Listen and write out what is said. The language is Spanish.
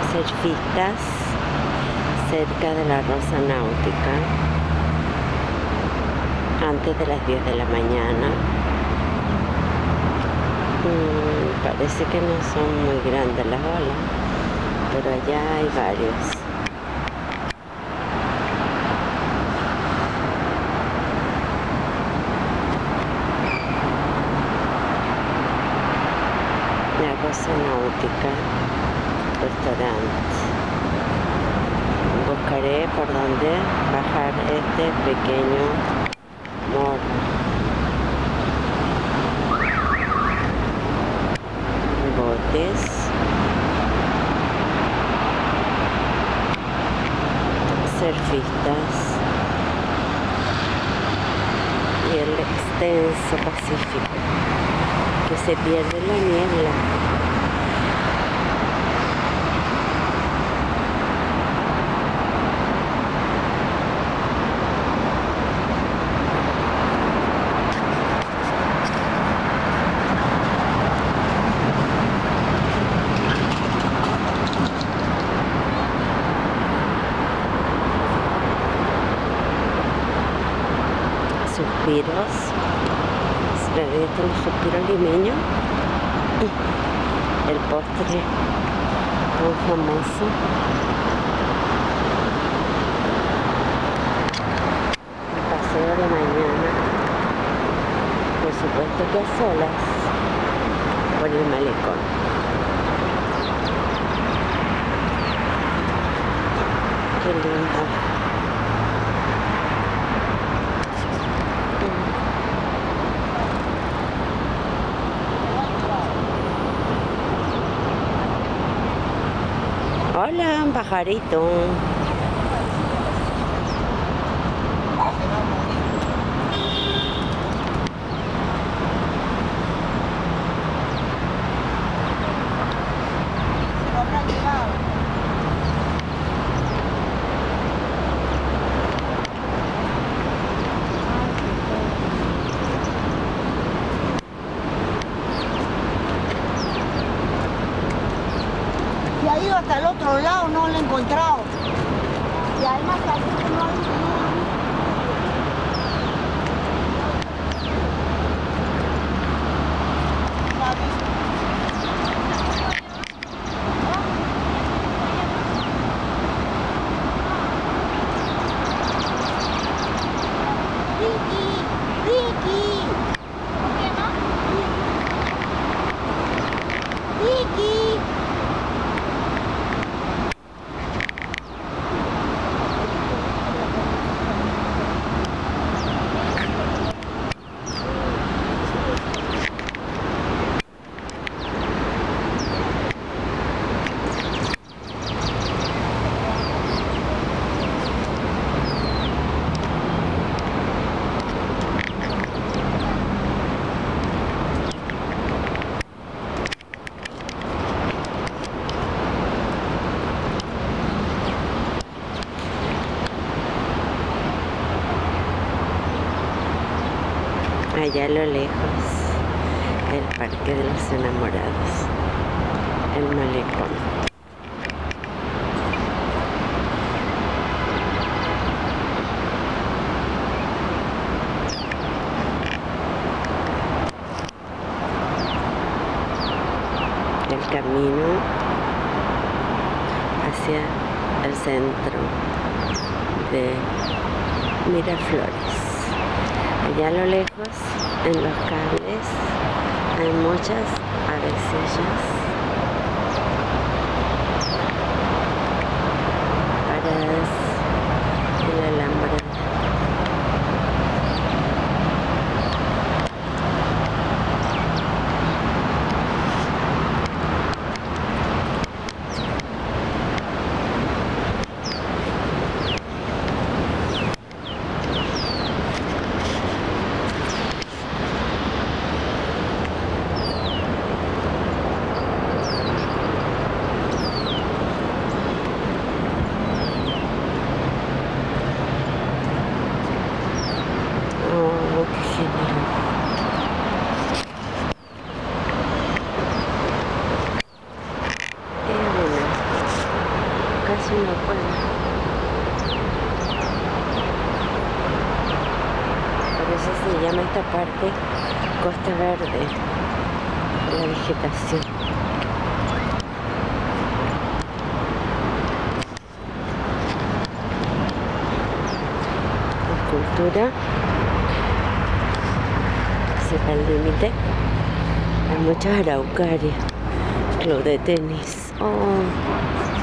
surfistas cerca de la Rosa Náutica antes de las 10 de la mañana. Parece que no son muy grandes las olas, pero allá hay varios. La Rosa Náutica, restaurante. Buscaré por dónde bajar este pequeño morro. Botes. Surfistas. Y el extenso Pacífico, que se pierde en la niebla. Suspiros, se le los suspiros limeños, el postre tan famoso, el paseo de mañana, por supuesto que a solas, por el malecón. Qué lindo. Hola, un pajarito. Ha ido hasta el otro lado, no lo he encontrado. Y además aquí no hay... Allá a lo lejos, el Parque de los Enamorados, el malecón. El camino hacia el centro de Miraflores. Allá a lo lejos, en los cables, hay muchas avecillas paradas en el alambre. casi no puedo. Por eso se llama esta parte Costa Verde, por la vegetación. Escultura. Cerca el límite. Hay muchas araucarias. Club de tenis. Oh.